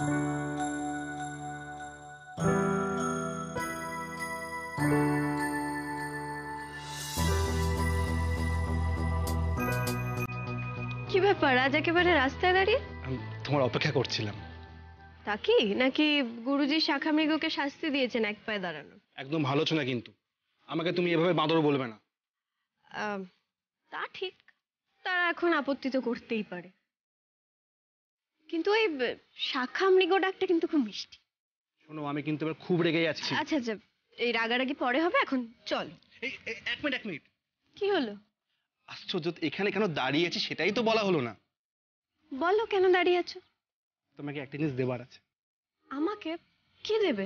কি ব্যাপার আজ একেবারে রাস্তায় দাঁড়িয়ে? তোমার অপেক্ষা করছিলাম। তা কি নাকি গুরুজি শাখা মৃগকে শাস্তি দিয়েছেন এক পায়ে দাঁড়ানো? একদম ভালো না, কিন্তু আমাকে তুমি এভাবে বাঁদর বলবে না। তা ঠিক, তারা এখন আপত্তি তো করতেই পারে, কিন্তু ওই শাখা মৃগ ডাকটা কিন্তু খুব মিষ্টি। শোনো, আমি কিন্তু এবার খুব রেগে যাচ্ছি। আচ্ছা আচ্ছা, এই রাগারাগি পরে হবে, এখন চল। এক মিনিট। কি হলো? আশ্চর্য, এখানে কেন দাঁড়িয়ে আছি সেটাই তো বলা হলো না। বলো কেন দাঁড়িয়ে আছো? তোমাকে একটা জিনিস দেবার আছে। আমাকে? কি দেবে?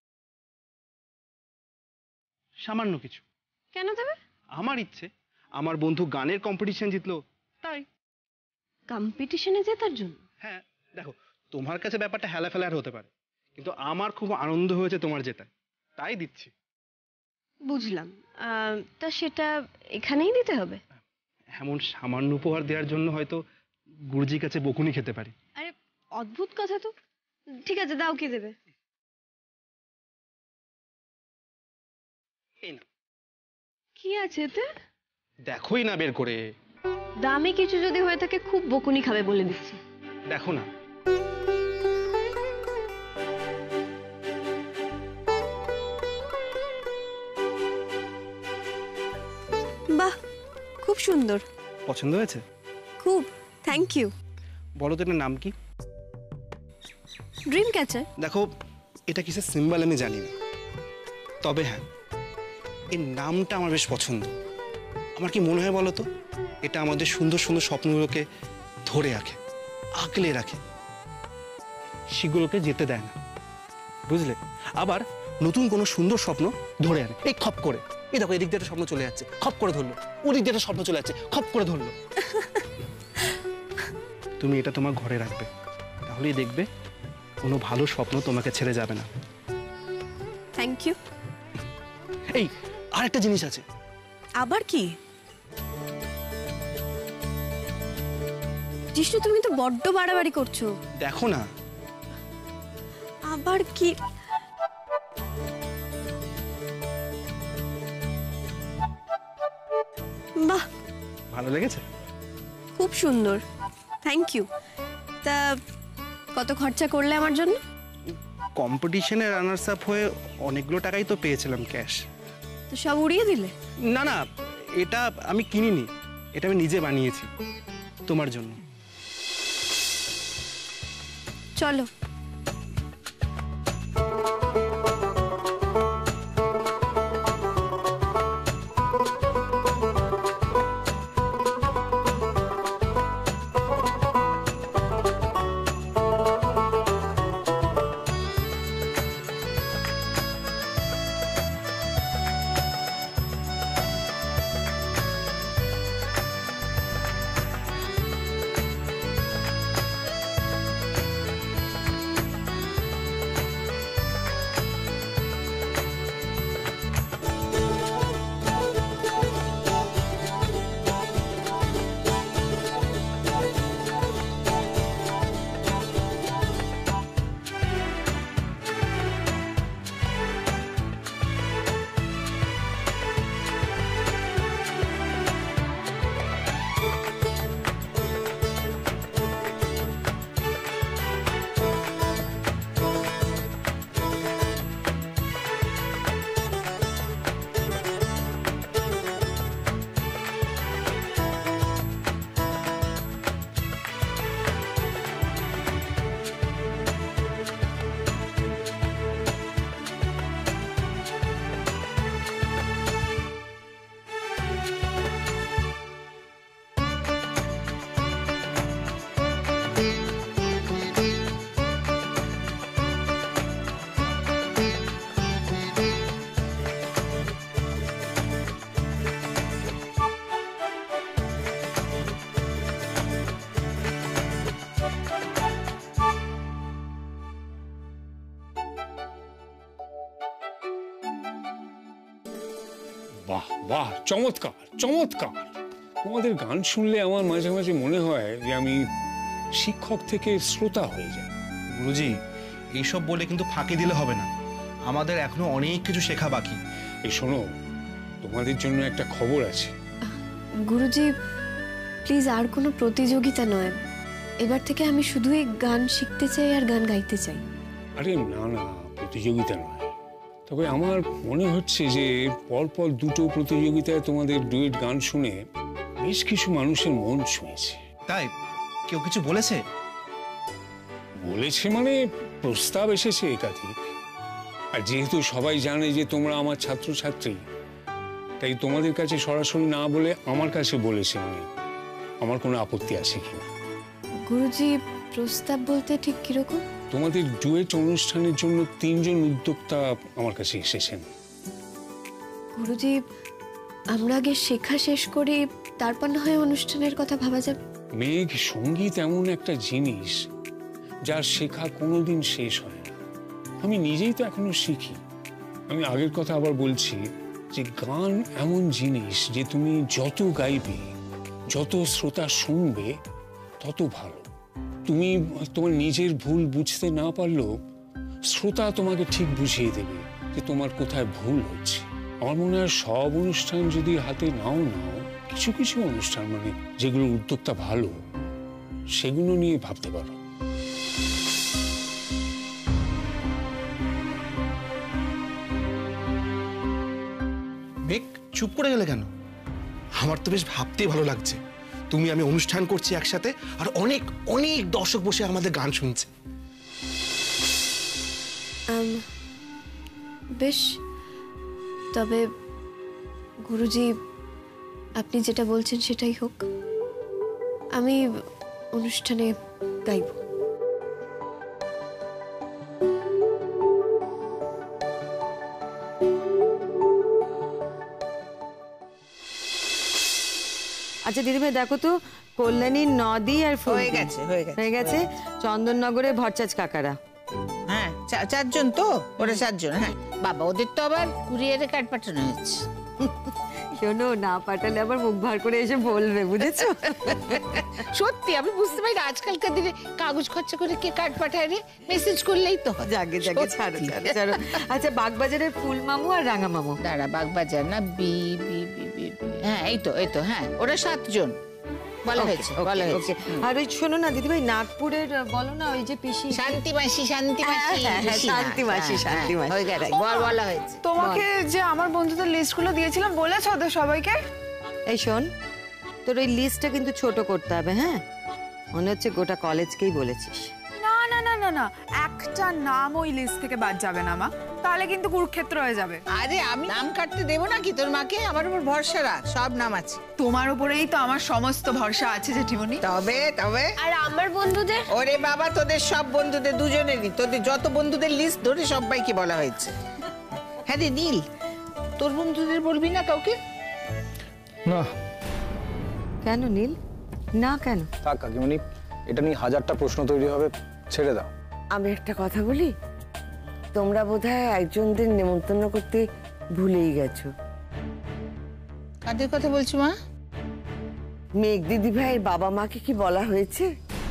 সামান্য কিছু। কেন দেবে? আমার ইচ্ছে, আমার বন্ধু গানের কম্পিটিশন জিতলো তাই। কম্পিটিশনে জেতার জন্য? হ্যাঁ, দেখো, তোমার কাছে ব্যাপারটা হেলা ফেলার হতে পারে, কিন্তু আমার খুব আনন্দ হয়েছে তোমার জেতায়, তাই দিচ্ছি। বুঝলাম। তা সেটা এখানেই দিতে হবে? এমন সামান্য উপহার দেওয়ার জন্য হয়তো গুরুজির কাছে বকুনি খেতে পারি। আরে অদ্ভুত কথা তো। ঠিক আছে, দাও, কি দেবে? এই না। কি আছে এতে? দেখোই না বের করে। দামি কিছু যদি হয়ে থাকে খুব বকুনি খাবে বলে দিচ্ছি। দেখো না। বাহ, খুব সুন্দর। পছন্দ হয়েছে? খুব, থ্যাংক ইউ। বলো তো এটার নাম কি? Dream catcher. দেখো, এটা কিসের সিম্বল আমি জানি না, তবে হ্যাঁ, এর নামটা আমার বেশ পছন্দ। আমার কি মনে হয় বলো তো, এটা আমাদের সুন্দর সুন্দর স্বপ্নগুলোকে ধরে রাখে, আঁকলে রাখে, সেগুলোকে যেতে দেয় না, বুঝলে? আবার নতুন কোনো সুন্দর স্বপ্ন ধরে আনে, এই খপ করে। এই দেখো, এদিক দিয়ে একটা স্বপ্ন চলে যাচ্ছে, খপ করে ধরলো। ওদিক দিয়ে একটা স্বপ্ন চলে যাচ্ছে, খপ করে ধরলো। তুমি এটা তোমার ঘরে রাখবে, তাহলেই দেখবে কোনো ভালো স্বপ্ন তোমাকে ছেড়ে যাবে না। Thank you. এই আর একটা জিনিস আছে। আবার কি? জিষ্ণু, তুমি তো বড্ড বাড়াবাড়ি করছো। দেখো না। আবার কি? বাহ, ভালো লেগেছে? খুব সুন্দর, থ্যাংক ইউ। তা কত খরচা করলে আমার জন্য? কম্পিটিশনে রানার্স আপ হয়ে অনেকগুলো টাকাই তো পেয়েছিলাম ক্যাশ। তো সব উড়িয়ে দিলে? না না, এটা আমি কিনিনি, এটা আমি নিজে বানিয়েছি তোমার জন্য। চলো। বাহ বাহ, চমৎকার চমৎকার। তোমাদের গান শুনলে আমার মাঝে মাঝে মনে হয় যে আমি শিক্ষক থেকে শ্রোতা হয়ে যাই। গুরুজি, এইসব বলে কিন্তু ফাঁকি দিলে হবে না, আমাদের এখনো অনেক কিছু শেখা বাকি। এই শোনো, তোমাদের জন্য একটা খবর আছে। গুরুজি প্লিজ, আর কোনো প্রতিযোগিতা নয়, এবার থেকে আমি শুধুই গান শিখতে চাই আর গান গাইতে চাই। আরে না না, প্রতিযোগিতা নয়, তবে আমার মনে হচ্ছে যে পরপর দুটো প্রতিযোগিতায় তোমাদের ডুয়েট গান শুনে বেশ কিছু মানুষের মন ছুঁয়েছে। তাই কেউ কিছু বলেছে? বলেছে মানে প্রস্তাব এসেছে একাধিক। আর যেহেতু সবাই জানে যে তোমরা আমার ছাত্রছাত্রী, তাই তোমাদের কাছে সরাসরি না বলে আমার কাছে বলেছে, মানে আমার কোনো আপত্তি আছে কিনা। গুরুজি প্রস্তাব বলতে ঠিক কিরকম? তোমাদের ডুয়েট অনুষ্ঠানের জন্য 3 জন উদ্যোক্তা আমার কাছে এসেছেন। গুরুজি আমরা আগে শেখা শেষ করি, তারপর না হয় অনুষ্ঠানের কথা ভাবা যাবে। মেঘ, সঙ্গীত এমন একটা জিনিস যার শেখা কোনোদিন শেষ হয় না। আমি নিজেই তো এখনো শিখি। আমি আগের কথা আবার বলছি যে গান এমন জিনিস যে তুমি যত গাইবে, যত শ্রোতা শুনবে, তত ভালো। তুমি তোমার নিজের ভুল বুঝতে না পারলেও শ্রোতা তোমাকে ঠিক বুঝিয়ে দেবে যে তোমার কোথায় ভুল হচ্ছে। আমার মনে হয় সব অনুষ্ঠান যদি হাতে নাও, কিছু কিছু অনুষ্ঠান মানে যেগুলো উদ্যোক্তা ভালো, সেগুলো নিয়ে ভাবতে পারো। মেঘ, চুপ করে গেলে কেন? আমার তো বেশ ভাবতেই ভালো লাগছে, তুমি আমি অনুষ্ঠান করছি একসাথে, আর অনেক অনেক দর্শক বসে আমাদের গান শুনছে। বেশ, তবে গুরুজি আপনি যেটা বলছেন সেটাই হোক, আমি অনুষ্ঠানে গাইব। আচ্ছা দিদিভাই, দেখো তো কল্যাণী, নদী আর ফুল হয়ে গেছে, হয়ে গেছে, হয়ে গেছে। চন্দননগরে ভরচাজ কাকারা। হ্যাঁ, 4 জন তো, ওরা 4 জন। হ্যাঁ বাবা, ওদের তো আবার কুরিয়ারে কার্ড পাঠানো হয়েছে। শোনো, না পাঠালে আবার মুখ ভার করে এসে বলবে, বুঝেছো? সত্যি আমি বুঝতে পারি না, আজকালকার দিনে কাগজ খরচা করে কে কার্ড পাঠায় রে, মেসেজ করলেই তো হয়। জাগে জাগে, ছাড়ো ছাড়ো ছাড়ো। আচ্ছা, বাগবাজারের ফুল মামু আর রাঙা মামু। দাঁড়া, বাগবাজার না, B B B B B. হ্যাঁ এই তো হ্যাঁ, ওরা 7 জন বলা হয়েছে, বলা হয়েছে। আর ওই শোনো না দিদিভাই, নাগপুরের বলো না, ওই যে পিসি শান্তি মাসি, শান্তি মাসি, শান্তি মাসি, শান্তি মাসি। হয়ে গেছে, বলা হয়েছে। তোমাকে যে আমার বন্ধুদের লিস্টগুলো দিয়েছিলাম, বলেছো ওদের সবাইকে? এই শোন, তোর ওই লিস্টটা কিন্তু ছোট করতে হবে। হ্যাঁ, মনে হচ্ছে গোটা কলেজকেই বলেছিস। না না না না না, একটা নাম ওই লিস্ট থেকে বাদ যাবে না মা, তাহলে কিন্তু কুরুক্ষেত্র হয়ে যাবে। আরে আমি নাম কাটতে দেবো নাকি তোর মাকে? আমার উপর ভরসা রাখ, সব নাম আছে। তোমার উপরেই তো আমার সমস্ত ভরসা আছে জেঠিমণি। তবে আর আমার বন্ধুদের? ওরে বাবা, তোদের সব বন্ধুদের, দুজনেরই, তোদের যত বন্ধুদের লিস্ট ধরে সবাইকে বলা হয়েছে। হ্যাঁ রে নীল, তোর বন্ধুদের বলবি না কাউকে? না। কেন নীল, না কেন? থাক কাকিমণি, এটা নিয়ে 1000টা প্রশ্ন তৈরি হবে, ছেড়ে দাও। আমি একটা কথা বলি, তোমরা বোধহয় একজনদের নেমন্তন্ন করতে ভুলেই গেছো। কাদের কথা বলছো মা? মেঘ দিদি ভাইয়ের বাবা মাকে কি বলা হয়েছে?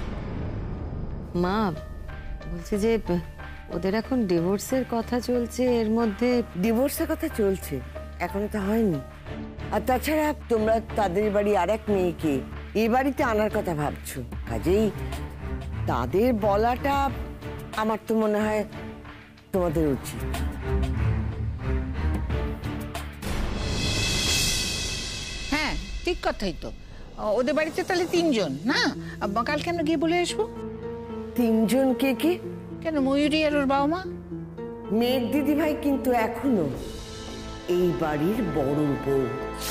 মা বলছে যে ওদের এখন ডিভোর্সের কথা চলছে, এর মধ্যে ডিভোর্সের কথা চলছে, এখনো তো হয়নি। আর তাছাড়া তোমরা তাদের বাড়ি আর এক মেয়েকে এ বাড়িতে আনার কথা ভাবছো, কাজেই তাদের বলাটা আমার তো মনে হয় তোমাদের উচিত। হ্যাঁ ঠিক কথাই তো, ওদের বাড়িতে তাহলে 3 জন না? কাল কেন গিয়ে বলে আসবো? 3 জন কে কে? কেন, ময়ূরী আর ওর বাবা মা। মেঘ দিদি ভাই কিন্তু এখনো এই বাড়ির বড় বউ।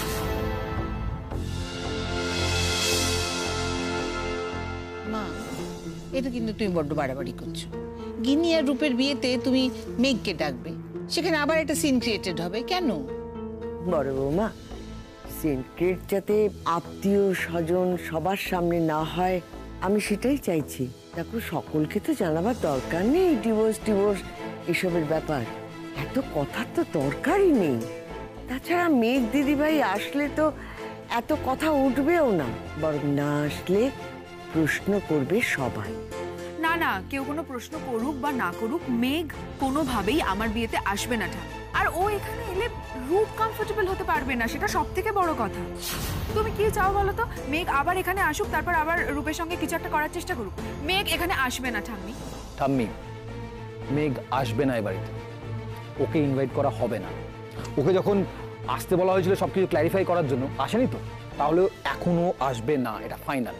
মা, এটা কিন্তু তুমি বড্ড বাড়াবাড়ি করছো। গিনি আর রূপের বিয়েতে তুমি মেঘকে ডাকবে, সেখানে আবার একটা সিন ক্রিয়েটেড হবে কেন? বড় বৌমা, সিনক্রেট যাতে আত্মীয় স্বজন সবার সামনে না হয়, আমি সেটাই চাইছি। দেখো, সকলকে তো জানাবার দরকার নেই ডিভোর্স এসবের ব্যাপার, এত কথার তো দরকারই নেই। তাছাড়া মেঘ দিদিভাই আসলে তো এত কথা উঠবেও না, বরং না আসলে প্রশ্ন করবে সবাই। না না না, কেউ কোনো প্রশ্ন করুক বা না করুক, মেঘ কোনোভাবেই আমার বিয়েতে আসবে না ঠাম্মি। আর ও এখানে এলে রূপ কমফোর্টেবল হতে পারবে না, সেটা সব থেকে বড় কথা। তুমি কি চাও বলো তো? মেঘ আবার এখানে আসুক, তারপর আবার রূপের সঙ্গে কিছু একটা করার চেষ্টা করুক। মেঘ এখানে আসবে না ঠাম্মি। ঠাম্মি, মেঘ আসবে না এ বাড়িতে, ওকে ইনভাইট করা হবে না। ওকে যখন আসতে বলা হয়েছিল সবকিছু ক্ল্যারিফাই করার জন্য, আসেনি তো, তাহলে এখনো আসবে না, এটা ফাইনাল।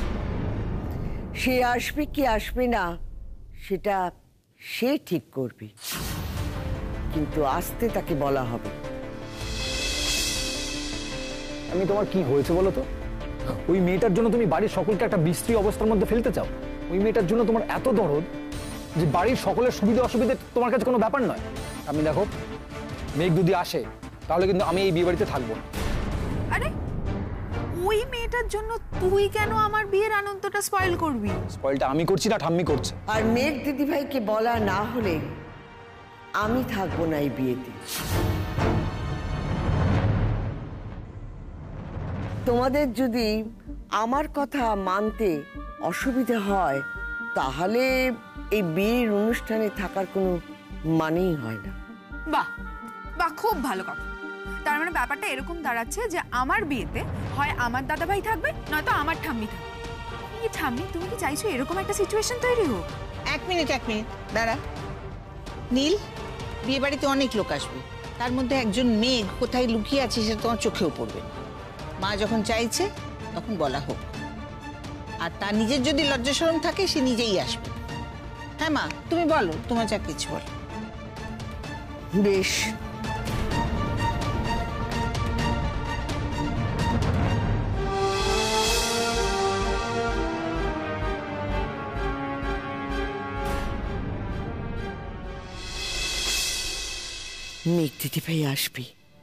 সে আসবে কি আসবে না সেটা সে ঠিক করবে, কিন্তু আসতে তাকে বলা হবে। আমি তোমার কি হয়েছে বলো তো? ওই মেয়েটার জন্য তুমি বাড়ির সকলকে একটা বিশ্রী অবস্থার মধ্যে ফেলতে চাও? ওই মেয়েটার জন্য তোমার এত দরদ যে বাড়ির সকলের সুবিধা অসুবিধা তোমার কাছে কোনো ব্যাপার নয়। আমি দেখো, মেঘ যদি আসে তাহলে কিন্তু আমি এই বিয়ে বাড়িতে থাকবো না। আরে ওই মেয়েটার জন্য তুই কেন আমার বিয়ের আনন্দটা স্পয়েল করবি? স্পয়েলটা আমি করছি না, ঠাম্মি করছে। আর মেঘ দিদিভাইকে বলা না হলে আমি থাকবো না এই বিয়েতে। তোমাদের যদি আমার কথা মানতে অসুবিধা হয় তাহলে এই বিয়ের অনুষ্ঠানে থাকার কোনো মানেই হয় না। বাহ বাহ, খুব ভালো কথা। তার মানে ব্যাপারটা এরকম দাঁড়াচ্ছে যে আমার বিয়েতে হয় আমার দাদাভাই থাকবে, নয়তো আমার ঠাম্মি থাকবে। এই ঠাম্মি, তুমি কি চাইছো এরকম একটা সিচুয়েশন তৈরি হোক? এক মিনিট দাঁড়া। নীল, বিয়ে বাড়িতে অনেক লোক আসবে, তার মধ্যে একজন মেঘ কোথায় লুকিয়ে আছে সেটা তোমার চোখেও পড়বে। মা যখন চাইছে তখন বলা হোক। আর তার নিজের যদি লজ্জা শরম থাকে সে নিজেই আসবে। হ্যাঁ মা, তুমি বলো, তোমার যা কিছু বলো। বেশ, মেঘ দিদিভাই আসবে,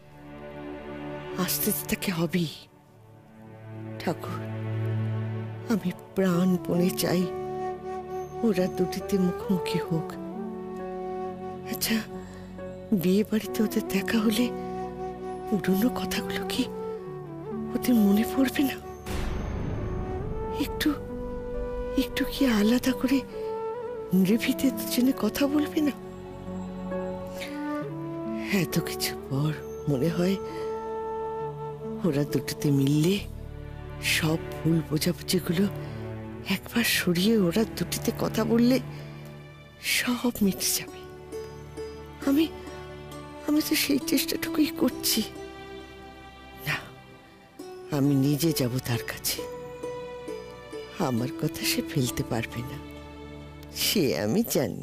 আসতে তাকে হবেই। ঠাকুর, আমি প্রাণপণে চাই ওরা দুটিতে মুখোমুখি হোক। আচ্ছা, বিয়ে বাড়িতে ওদের দেখা হলে পুরনো কথাগুলো কি ওদের মনে পড়বে না? একটু একটু কি আলাদা করে নির্ভীতে দুজনে কথা বলবে না? এত কিছু পর মনে হয় ওরা দুটোতে মিললে সব ভুল বোঝাবুঝিগুলো একবার সরিয়ে ওরা দুটিতে কথা বললে সব মিটে যাবে। আমি আমি তো সেই চেষ্টাটুকুই করছি। না, আমি নিজে যাব তার কাছে। আমার কথা সে ফেলতে পারবে না, সে আমি জানি।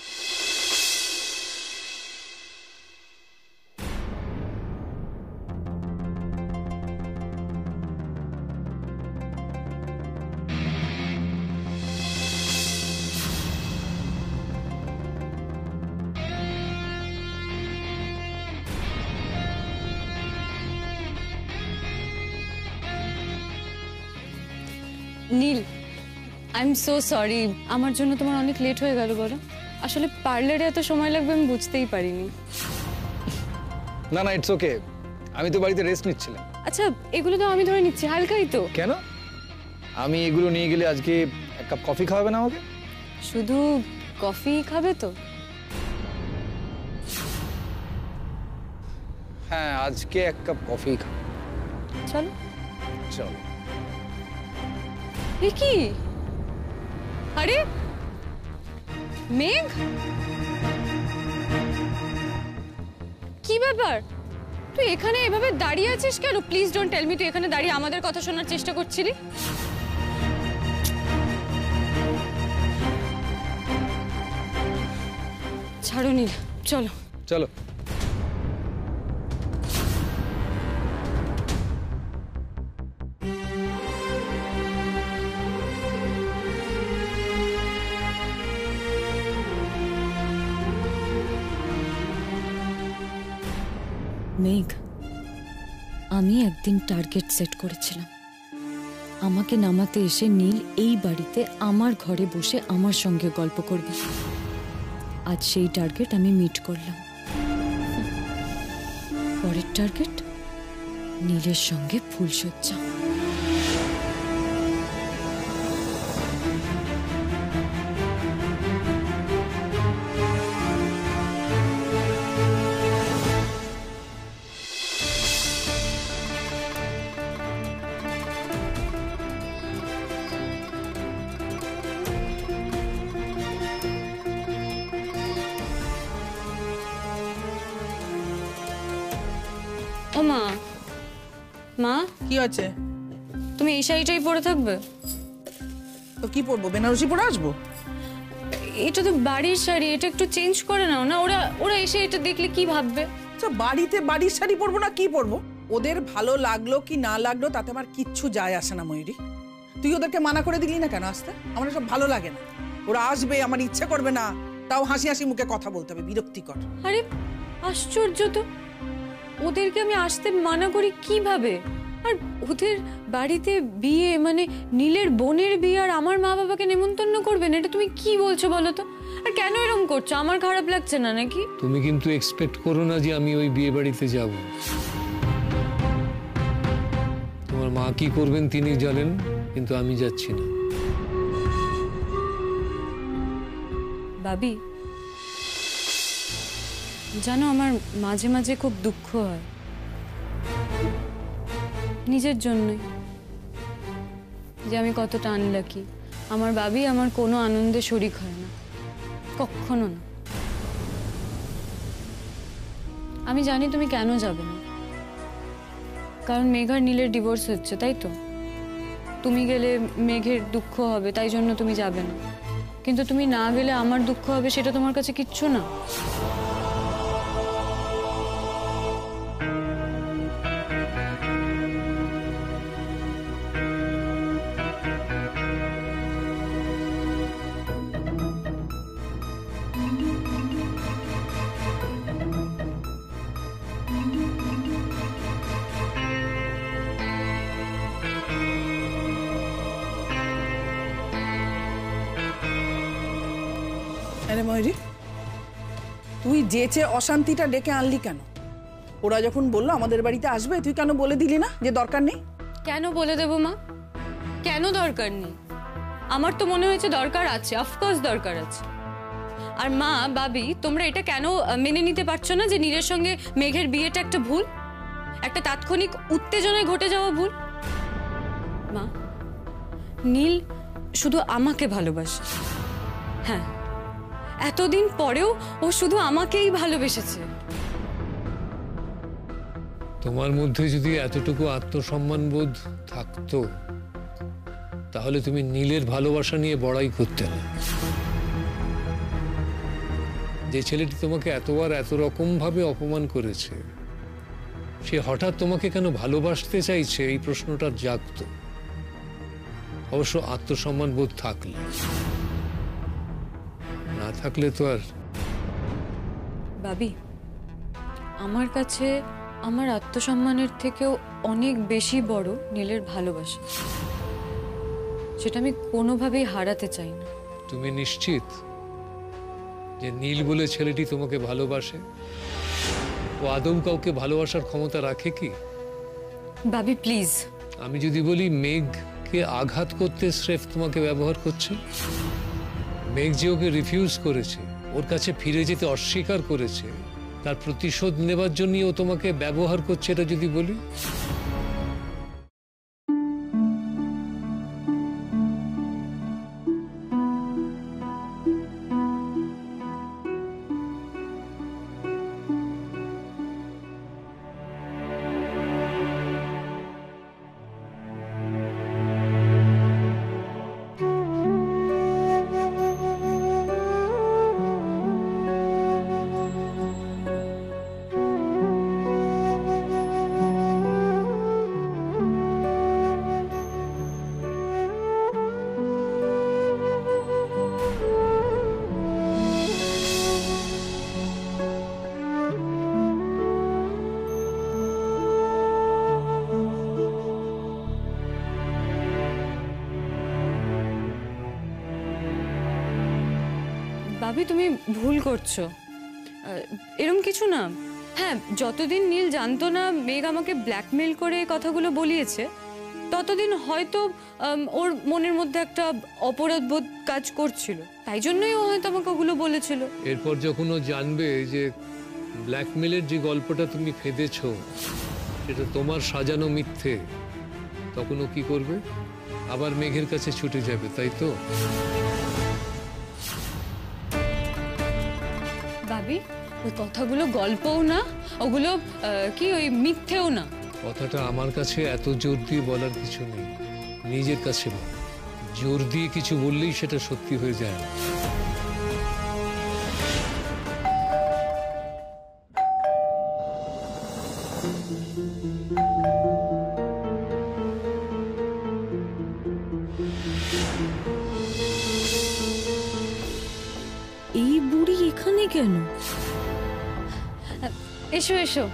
Neel, I am so sorry, আমার জন্য তোমার অনেক লেট হয়ে গেল। বলো, আসলে পার্লারে এত সময় লাগবে আমি বুঝতেই পারিনি। না না, ইটস ওকে, আমি তো বাড়িতে রেস্ট নিচ্ছিলাম। আচ্ছা, এগুলো তো আমি ধরে নিচ্ছি, হালকাই তো। কেন? আমি এগুলো নিয়ে গেলে আজকে এক কাপ কফি খাওয়াবে না আমাকে? শুধু কফি খাবে তো? হ্যাঁ, আজকে এক কাপ কফি খাও। চলো চলো। এ কি? আরে মেঘ, কি ব্যাপার? তুই এখানে এভাবে দাঁড়িয়ে আছিস কেন? প্লিজ ডোন্ট টেল মি তুই এখানে দাঁড়িয়ে আমাদের কথা শোনার চেষ্টা করছিলি। ছাড়ো নীল, চলো চলো। মেঘ, আমি একদিন টার্গেট সেট করেছিলাম, আমাকে নামাতে এসে নীল এই বাড়িতে আমার ঘরে বসে আমার সঙ্গে গল্প করবে। আজ সেই টার্গেট আমি মিট করলাম। পরের টার্গেট নীলের সঙ্গে মা। মা, কি আছে? তুমি এই শাড়িটাই পরে থাকবে? তো কি পরবো, বেনারসি পরে আসবো? এটা তো বাড়ির শাড়ি, এটা একটু চেঞ্জ করে নাও না। ওরা ওরা এসে এটা দেখলে কি ভাববে? আচ্ছা, বাড়িতে বাড়ির শাড়ি পরবো না কি পরবো? ওদের ভালো লাগলো কি না লাগলো তাতে আমার কিচ্ছু যায় আসে না ময়ূরী। তুই ওদেরকে মানা করে দিলি না কেন আসতে? আমার সব ভালো লাগে না। ওরা আসবে, আমার ইচ্ছে করবে না, তাও হাসি হাসি মুখে কথা বলতে হবে, বিরক্তিকর। আরে আশ্চর্য তো, ওদেরকে আমি আসতে মানা করি কিভাবে? আর ওদের বাড়িতে বিয়ে, মানে নীলের বোনের বিয়ে, আর আমার মা বাবাকে নেমন্তন্ন করবেন, এটা তুমি কি বলছো বলো তো? আর কেন এরকম করছো? আমার খারাপ লাগছে না নাকি? তুমি কিন্তু এক্সপেক্ট করো না যে আমি ওই বিয়ে বাড়িতে যাব। তোমার মা কি করবেন তিনি জানেন, কিন্তু আমি যাচ্ছি না। ভাবি, জানো আমার মাঝে মাঝে খুব দুঃখ হয় নিজের জন্যই, যে আমি কতটা আনলাকি। আমার ভাবি আমার কোনো আনন্দে শরিক হয় না, কখনো না। আমি জানি তুমি কেন যাবে না, কারণ মেঘ আর নীলের ডিভোর্স হচ্ছে, তাই তো? তুমি গেলে মেঘের দুঃখ হবে, তাই জন্য তুমি যাবে না। কিন্তু তুমি না গেলে আমার দুঃখ হবে, সেটা তোমার কাছে কিচ্ছু না। আরে ময়ূরী, তুই যেচে অশান্তিটা ডেকে আনলি কেন? ওরা যখন বললো আমাদের বাড়িতে আসবে, তুই কেন বলে দিলি না যে দরকার নেই? কেন বলে দেবো মা? কেন দরকার নেই? আমার তো মনে হয়েছে দরকার আছে, অফকোর্স দরকার আছে। আর মা, বাবি, তোমরা এটা কেন মেনে নিতে পারছো না যে নীলের সঙ্গে মেঘের বিয়েটা একটা ভুল, একটা তাৎক্ষণিক উত্তেজনায় ঘটে যাওয়া ভুল? মা, নীল শুধু আমাকে ভালোবাসে। হ্যাঁ, এতদিন পরেও ও শুধু আমাকেই ভালোবেসেছে। তোমার মধ্যে যদি এতটুকু আত্মসম্মান বোধ থাকতো, তাহলে তুমি নীলের ভালোবাসা নিয়ে বড়াই করতে না। যে ছেলেটি তোমাকে এতবার এত রকম ভাবে অপমান করেছে, সে হঠাৎ তোমাকে কেন ভালোবাসতে চাইছে, এই প্রশ্নটা জাগতো। অবশ্য আত্মসম্মান বোধ থাকলে, না থাকলে তো আর। বাবি, আমার কাছে আমার আত্মসম্মানের থেকেও অনেক বেশি বড় নীলের ভালোবাসা, সেটা আমি কোনোভাবেই হারাতে চাই না। তুমি নিশ্চিত যে নীল বলে ছেলেটি তোমাকে ভালোবাসে? ও আদৌ কাউকে ভালোবাসার ক্ষমতা রাখে কি? বাবি প্লিজ। আমি যদি বলি মেঘকে আঘাত করতে স্রেফ তোমাকে ব্যবহার করছে, মেঘ যে ওকে রিফিউজ করেছে, ওর কাছে ফিরে যেতে অস্বীকার করেছে, তার প্রতিশোধ নেবার জন্যই ও তোমাকে ব্যবহার করছে, এটা যদি বলি? ভাবি তুমি ভুল করছো, এরকম কিছু না। হ্যাঁ, যতদিন নীল জানতো না মেঘ আমাকে ব্ল্যাকমেল করে এই কথাগুলো বলিয়েছে, ততদিন হয়তো ওর মনের মধ্যে একটা অপরাধবোধ কাজ করছিল, তাই জন্যই ও হয়তো আমাকে ওগুলো বলেছিল। এরপর যখন ও জানবে যে ব্ল্যাকমেলের যে গল্পটা তুমি ফেঁদেছো সেটা তোমার সাজানো মিথ্যে, তখন ও কি করবে? আবার মেঘের কাছে ছুটে যাবে, তাই তো? ভাবি ওই কথাগুলো গল্পও না, ওগুলো কি ওই মিথ্যেও না। কথাটা আমার কাছে এত জোর দিয়ে বলার কিছু নেই, নিজের কাছে বল। জোর দিয়ে কিছু বললেই সেটা সত্যি হয়ে যায় না। এই বুড়ি এখানে কেন? এসো এসো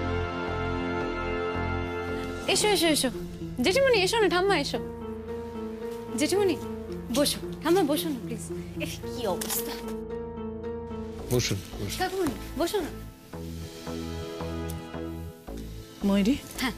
এসো এসো এসো জেঠিমণি, এসো না ঠাম্মা, এসো জেঠিমণি, বসো ঠাম্মা, বসো না প্লিজ। কি অবস্থা, বসুন বসুন। কাকুমণি বসো না। ময়ূরী, হ্যাঁ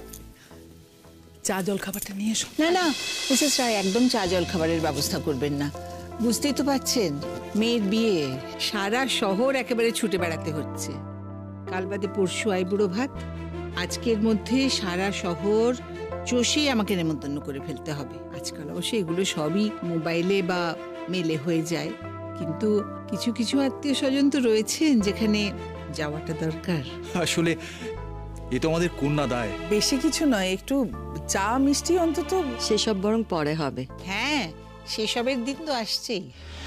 চা জল খাবারটা নিয়ে এসো। না না মিসেস রায় একদম চা জল খাবারের ব্যবস্থা করবেন না। বুঝতেই তো পারছেন মেয়ের বিয়ে, সারা শহর একেবারে ছুটে বেড়াতে হচ্ছে। কাল বাদে পরশু আইবুড়ো ভাত, আজকের মধ্যে সারা শহর চষে আমাকে নেমন্তন্ন করে ফেলতে হবে। আজকাল অবশ্য এগুলো সবই মোবাইলে বা মেলে হয়ে যায়, কিন্তু কিছু কিছু আত্মীয় স্বজন তো রয়েছেন যেখানে যাওয়াটা দরকার। আসলে এ তো আমাদের কন্যা দায়। বেশি কিছু নয়, একটু চা মিষ্টি অন্তত। সেসব বরং পরে হবে। হ্যাঁ সেসবের দিন তো আসছেই।